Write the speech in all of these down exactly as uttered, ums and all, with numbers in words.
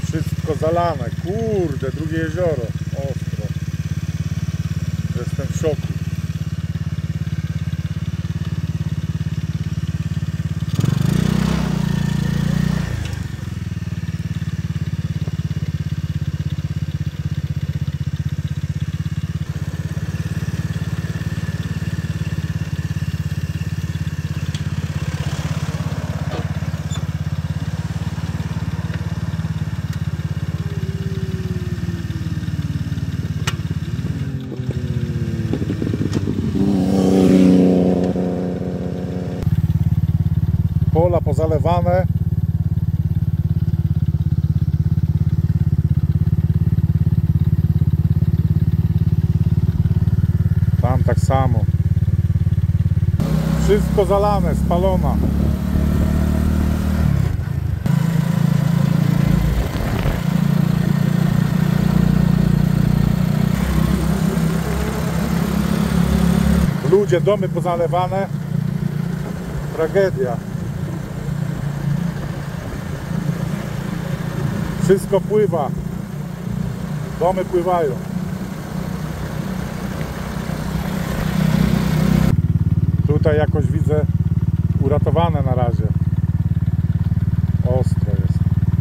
Wszystko zalane, kurde, drugie jezioro, ostro. Jestem w szoku. Pola pozalewane. Tam tak samo. Wszystko zalane, spalona. Ludzie, domy pozalewane. Tragedia. Wszystko pływa. Domy pływają. Tutaj jakoś widzę uratowane na razie. Ostro jest.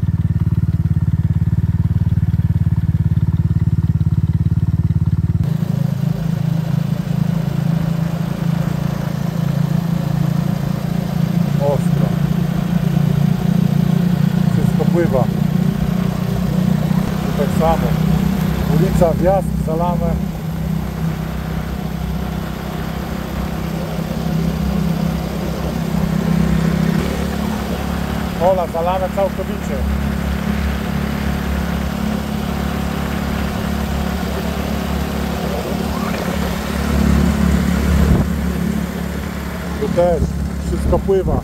Ostro. Wszystko pływa. Tak samo. Ulica, wjazd, zalane. Pola zalane całkowicie. Tu też wszystko pływa.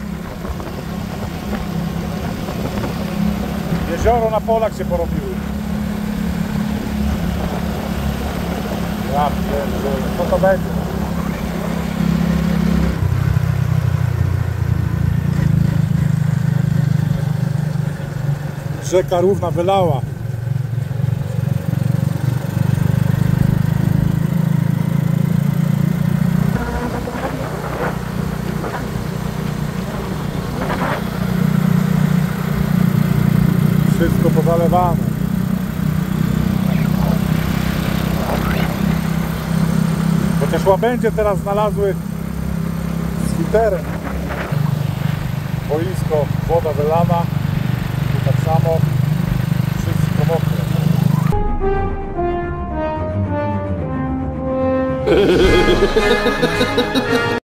Jezioro na polach się porobiły. Ja pierdolę, co to będzie? Rzeka równa wylała. Wszystko pozalewane. Chociaż łabędzie teraz znalazły switerem. Boisko, woda wylana. Tu tak samo. Wszystko mokre.